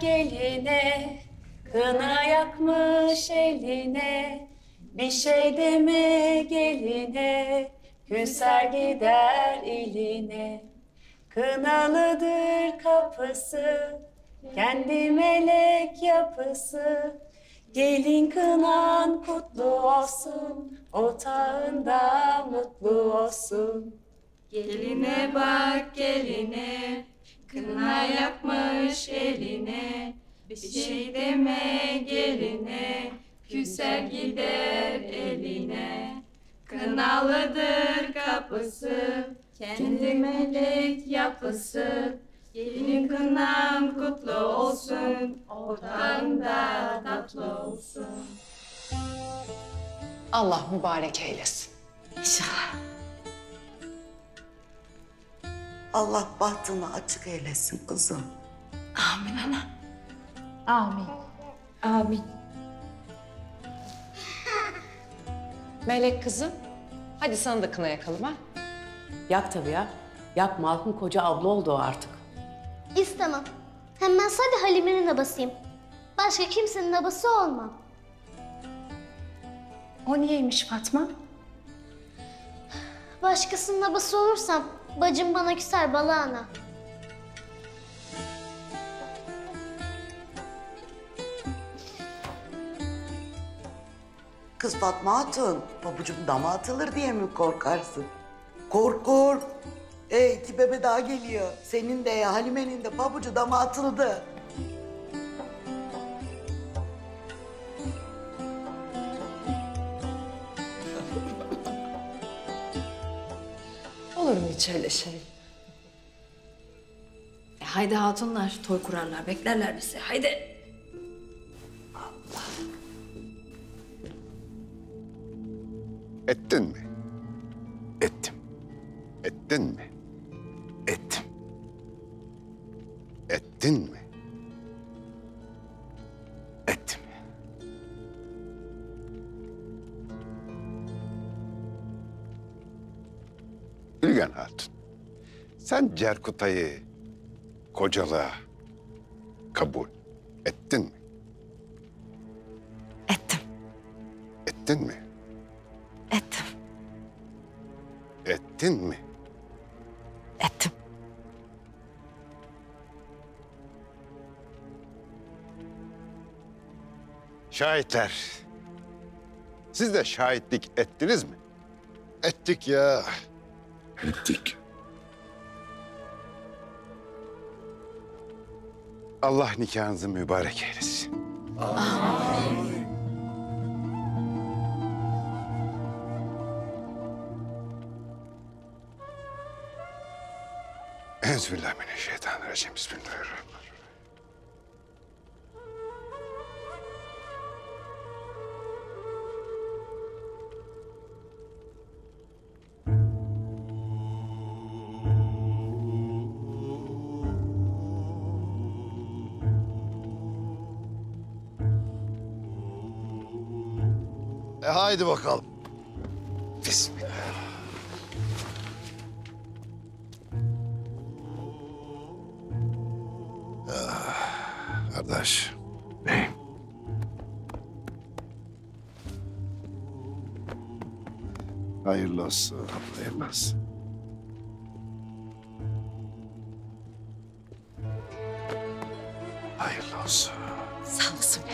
geline, kına yakmış eline. Bir şey deme geline, küser gider iline. Kınalıdır kapısı, kendi melek yapısı. Gelin kınan kutlu olsun, otağında mutlu olsun. Geline bak geline, kına yakmış eline. Bir şey deme geline, küser gider eline. Kınalıdır kapısı, kendi melek yapısı. Gelin kınan kutlu olsun, otağında tatlı olsun. Allah mübarek eylesin. İnşallah. Allah bahtını açık eylesin kızım. Amin ana. Amin. Amin. Melek kızım, hadi sana da kına yakalım ha. Yak tabii ya. Yak, Malhun koca abla oldu o artık. İstemem. Hem ben sadece Halime'nin abasıyım. Başka kimsenin abası olmam. O niyeymiş Fatma? Başkasının abası olursam bacım bana küser Bala ana. Kız Fatma Hatun, pabucum dama atılır diye mi korkarsın? Kork kork. 2 bebe daha geliyor. Senin de ya Halime'nin de pabucu dama atıldı. Olur mu hiç öyle şey? Haydi hatunlar, toy kurarlar, beklerler bizi. Haydi. Ettin mi? Ettim. Ettin mi? Ettim. Ettin mi? Ettim. Bilgen Hatun, sen Cerkutay'ı kocalığa kabul ettin mi? Ettim. Ettin mi? Ettim. Ettin mi? Ettim. Şahitler, siz de şahitlik ettiniz mi? Ettik ya. Ettik. Allah nikahınızı mübarek eylesin. Amin. Euzubillahimineşşeytanirracim. Bismillahirrahmanirrahim. Haydi bakalım. Bismillah. Kardeş. Beyim. Hayırlı olsun. Hayırlı olsun. Hayırlı olsun. Sağ olasın.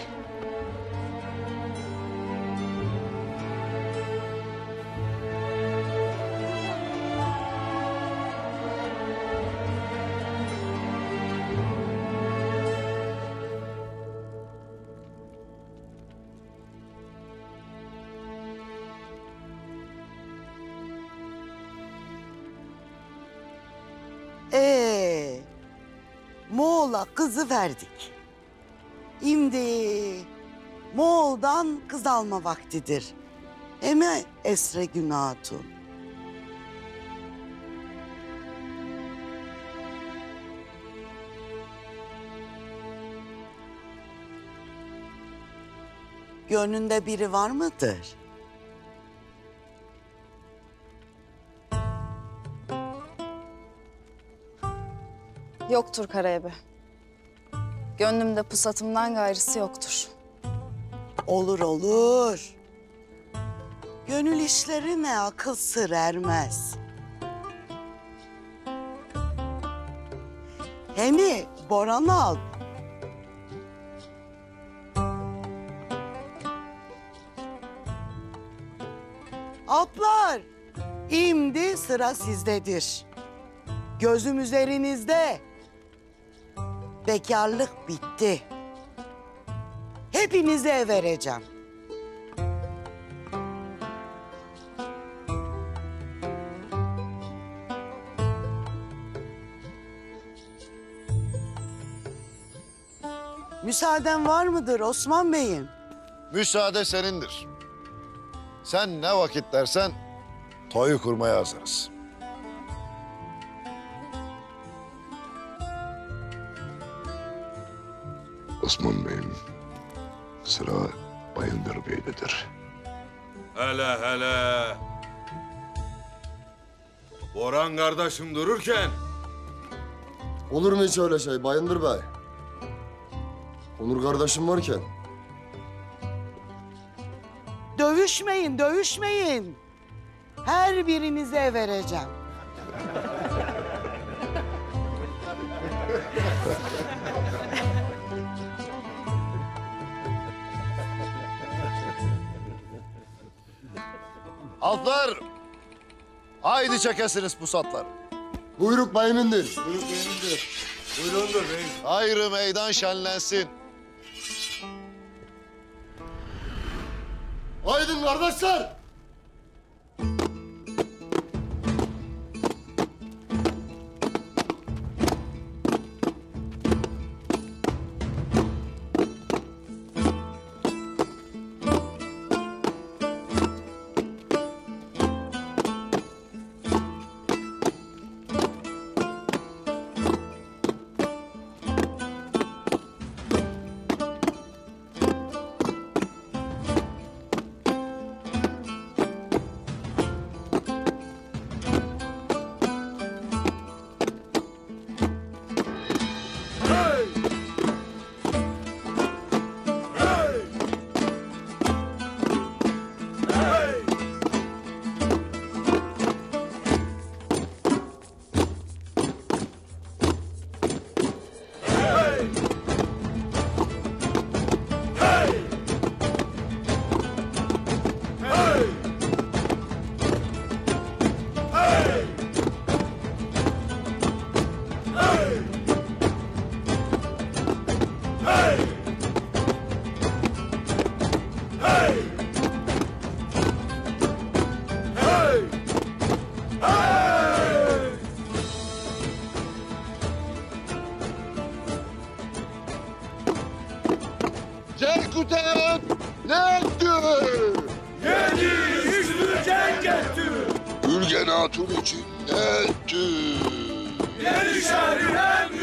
Moğol'a kızı verdik. Şimdi Moğol'dan kız alma vaktidir. Eme Esregün Hatun. Gönlünde biri var mıdır? Yoktur Karayebe. Gönlümde pusatımdan gayrısı yoktur. Olur olur. Gönül işlerine akıl sır ermez. Hemi Boran'ı al. Atlar, şimdi sıra sizdedir. Gözüm üzerinizde. Bekarlık bitti. Hepinize vereceğim. Müsaaden var mıdır Osman Bey'im? Müsaade senindir. Sen ne vakit dersen toyu kurmaya hazırız. Osman Bey'im, sıra Bayındır Bey'dedir. Hele hele. Boran kardeşim dururken Olur mu hiç öyle şey Bayındır Bey? Onur kardeşim varken. Dövüşmeyin, dövüşmeyin. Her birinize vereceğim. Altlar, haydi çekesiniz pusatlar. Buyruk Bayındır. buyurundur bey. Ayrı meydan şenlensin. Haydin kardeşler. Cerkutem ne etti? Yedi yüzlü cenk etti. Ülgen Hatun için ne etti? Yedi şehri hem